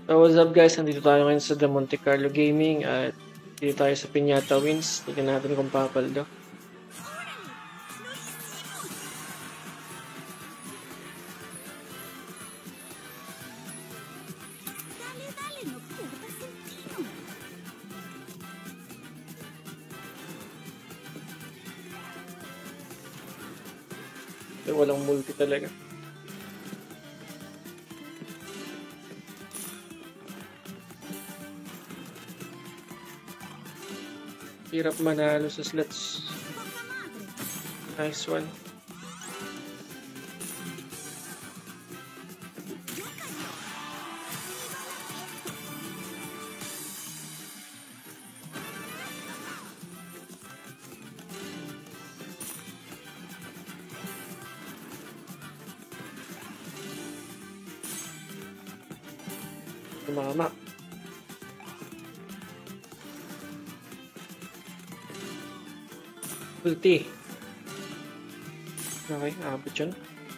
So what's up guys, nandito tayo ngayon sa The Monte Carlo Gaming at dito tayo sa Piñata Wins. Tignan natin kung papaldo. Walang multi talaga. Hirap manalo sa slots. Nice one. Tumama. Ulti. Okay, abot yun.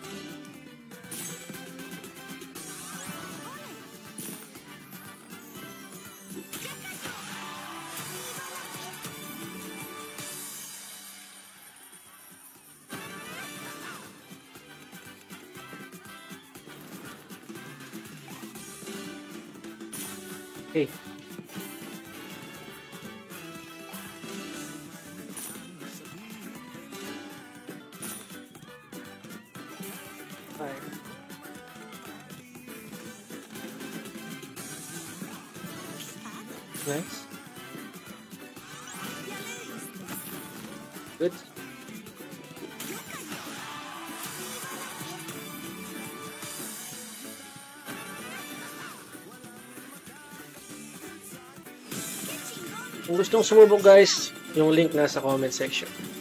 Okay. Nice. Good. Kung gustong sumubok guys, yung link nasa comment section.